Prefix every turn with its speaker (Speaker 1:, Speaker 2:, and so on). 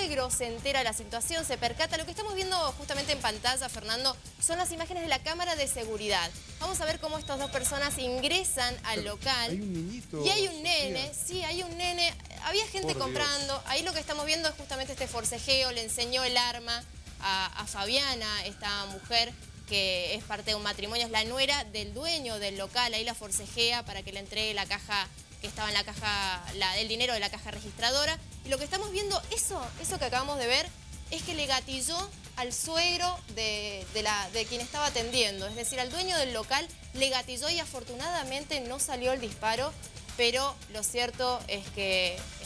Speaker 1: suegro se entera de la situación, se percata. Lo que estamos viendo justamente en pantalla, Fernando, son las imágenes de la cámara de seguridad. Vamos a ver cómo estas dos personas ingresan al local.
Speaker 2: Hay un niñito.
Speaker 1: Y hay un nene, sí, hay un nene. Había gente comprando. Ahí lo que estamos viendo es justamente este forcejeo. Le enseñó el arma a Fabiana, esta mujer que es parte de un matrimonio, es la nuera del dueño del local. Ahí la forcejea para que le entregue la caja que estaba en la caja, el dinero de la caja registradora. Y lo que estamos viendo, eso que acabamos de ver, es que le gatilló al suegro de quien estaba atendiendo. Es decir, al dueño del local le gatilló y afortunadamente no salió el disparo, pero lo cierto es que